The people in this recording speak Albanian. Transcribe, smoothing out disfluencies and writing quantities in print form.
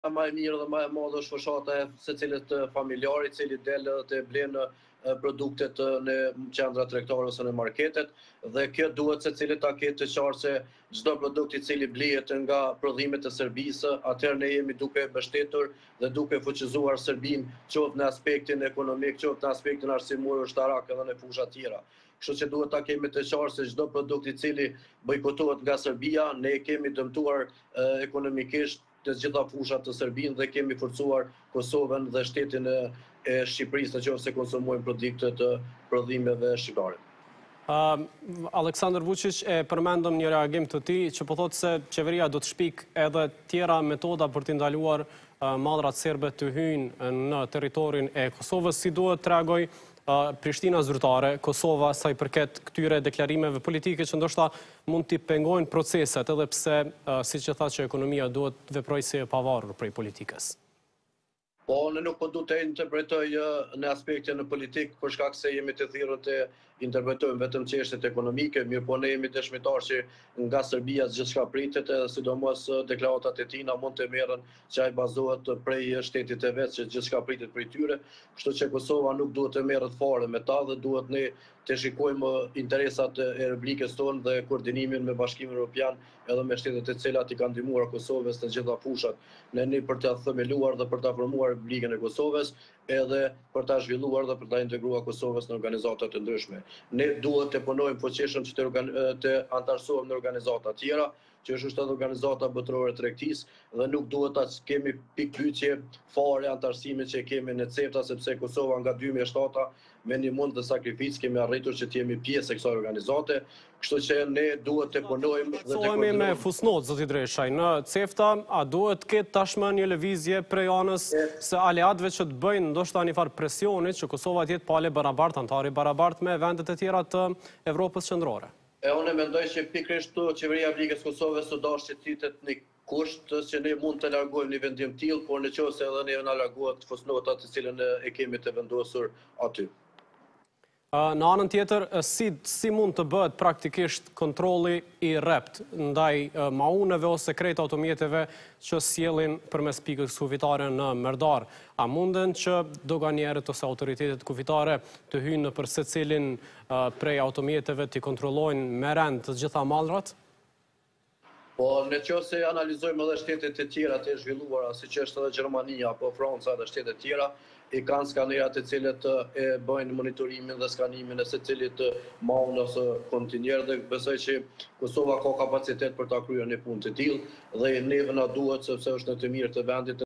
më e mirë dhe më e madhe është fshata e secilit familjari i cili del të blen produktet në qendra tregtare ose në marketet dhe kjo duhet secili ta ketë të qartë se çdo produkt i cili blihet nga prodhimet e Serbisë, atëherë ne jemi duke mbështetur dhe duke fuqizuar Serbinë qoftë në aspektin ekonomik, qoftë në aspektin arsimor, ushtarak edhe në fusha tjera. Kështu që duhet ta kemi të qartë se çdo produkt i cili bojkotohet nga Serbia, ne kemi dëmtuar ekonomikisht të gjitha fushat të Serbinë dhe kemi forcuar Kosovën dhe shtetin e Shqipërisë nëse konsumojmë produkte të prodhimeve shqiptare. Aleksandar Vučić e përmendëm një reagim të tij që po thotë se qeveria do të shpik edhe tjera metoda për të ndaluar mallrat serbe të hyjnë në territorin e Kosovës. Si duhet të reagoj Prishtina zyrtare, Kosova sa i përket këtyre deklarimeve politike që ndoshta mund t'i pengojnë proceset, edhe pse, siç e tha, që ekonomia duhet të veprojë si e pavarur prej politikës? Po, ne nuk po du të interpretoj në aspektin e politik, për shkak se jemi të thirrur të interpretojmë vetëm çështjet ekonomike, mirë po ne jemi dëshmitar që nga Serbia gjithçka pritet, sidomos deklaratat e tina mund të merren që ai bazohet prej shtetit e vet, që gjithçka pritet prej tyre, kështu që Kosova nuk duhet të merret fare me ta dhe duhet ne të shikojmë interesat e Republikës tonë dhe koordinimin me Bashkimin Evropian edhe me shtetet e cilat i kanë ndihmuar Kosovës në gjitha fushat. Ne për të themeluar dhe për të formuar Republikën e Kosovës, edhe për ta zhvilluar dhe për ta integruar Kosovës në organizata të ndryshme. Ne duhet të punojmë fuqishëm që të antarësohem në organizata tjera, që është edhe organizata botërore tregtisë dhe nuk duhet ta kemi pikpyetje fare antarësimin që kemi në CEFTA, sepse Kosova nga 2007 me një mund dhe sakrificë kemi arritur që të jemi pjesë e kësaj organizate, kështu që ne duhet të punojmë dhe të koordinojmë me fusnot, zoti Dreshaj, në CEFTA a duhet ketë tashmë një lëvizje prej anës se aleatëve që të bëjnë ndoshta një farë presionit që Kosova të jetë palë barabart, antari barabart me vendet e tjera të Evropës qendrore? Unë mendoj që pikërisht qeveria e Republikës Kosovës së dashur të citet në kusht që ne mund të largojmë një vendim tillë, por nëse edhe ne na largohet fusnotat të cilën e kemi të vendosur aty. Në anën tjetër, si mund të bëhet praktikisht kontrolli i rrept ndaj mauneve ose krejt automjeteve që sjellin përmes pikës kufitare në Merdar? A munden që doganierët ose autoritetet kufitare të hyjnë në për secilin prej automjeteve të kontrollojnë me rend të gjitha mallrat? Po, nëse analizojmë edhe shtetet e tjera të zhvilluara, siç është edhe Gjermania apo Franca dhe shtetet tjera, i kanë skanerat të cilët e bëjnë monitorimin dhe skanimin e secilit maun ose kontinjer dhe besoj që Kosova ka kapacitet për ta kryer një punë të tillë dhe neve na duhet sepse është në të mirë të vendit